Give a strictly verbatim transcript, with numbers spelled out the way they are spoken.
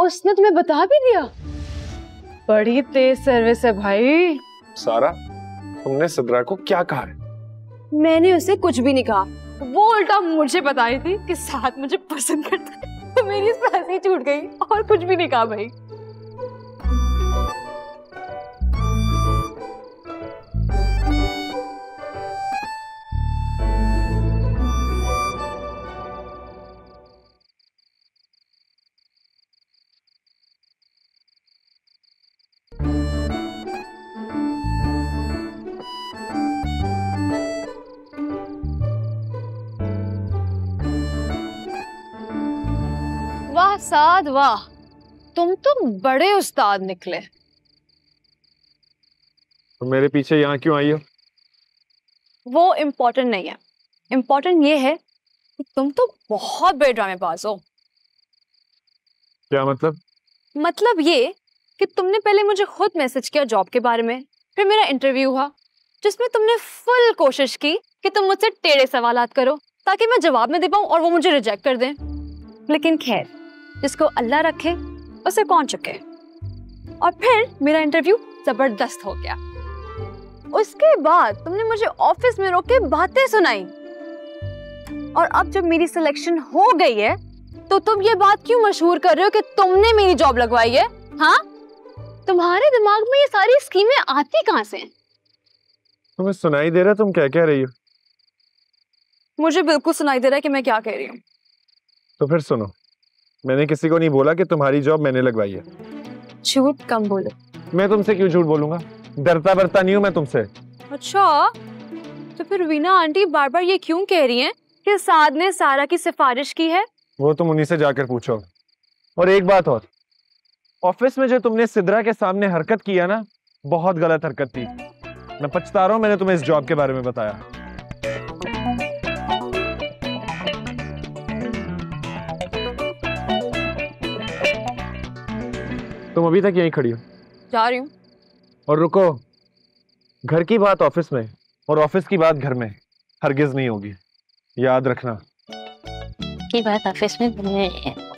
उसने तुम्हें बता भी दिया? बड़ी तेज सर्विस है भाई। सारा, तुमने सिद्रा को क्या कहा है? मैंने उसे कुछ भी नहीं कहा, वो उल्टा मुझे बता रही थी कि साथ मुझे पसंद करता है, तो मेरी सांस ही छूट गई और कुछ भी नहीं कहा भाई। वाह साद वाह, तुम तो बड़े उस्ताद निकले। तो मेरे पीछे यहाँ क्यों आई हो? वो इम्पोर्टेंट नहीं है, इम्पोर्टेंट ये है कि तुम तो बहुत बड़े ड्रामेबाज हो। क्या मतलब? मतलब ये कि तुमने पहले मुझे खुद मैसेज किया जॉब के बारे में, फिर मेरा इंटरव्यू हुआ जिसमें तुमने फुल कोशिश की कि तुम मुझसे टेढ़े सवालात करो ताकि मैं जवाब न दे पाऊं और वो मुझे रिजेक्ट कर दें। लेकिन खैर, जिसको अल्लाह रखे उसे कौन चुके। और फिर मेरा इंटरव्यू जबरदस्त हो गया। उसके बाद तुमने मुझे ऑफिस में रोक के बातें सुनाई, और अब जब मेरी सिलेक्शन हो गई है तो तुम ये बात क्यों मशहूर कर रहे हो कि तुमने मेरी जॉब लगवाई है? हाँ, तुम्हारे दिमाग में ये सारी स्कीमें आती कहाँ से? तुम्हें सुनाई दे रहा है तुम क्या कह रही हो? मुझे बिल्कुल सुनाई दे रहा है कि मैं क्या कह रही हूँ। तो फिर सुनो, मैंने किसी को नहीं बोला कि तुम्हारी जॉब मैंने लगवाई है। झूठ कम बोलो। मैं तुमसे क्यों झूठ बोलूंगा? डरता बरता नहीं हूँ मैं तुमसे। अच्छा, तो फिर वीना आंटी बार बार ये क्यों कह रही हैं कि साद ने सारा की सिफारिश की है? वो तुम उन्हीं से जाकर पूछो। और एक बात और, ऑफिस में जो तुमने सिद्रा के सामने हरकत किया ना, बहुत गलत हरकत थी। मैं पछता रहा हूँ मैंने तुम्हें इस जॉब के बारे में बताया। तुम अभी तक यहीं खड़ी हो? जा रही हूँ। और रुको, घर की बात ऑफिस में और ऑफिस की बात घर में हरगिज नहीं होगी, याद रखना। की बात ऑफिस में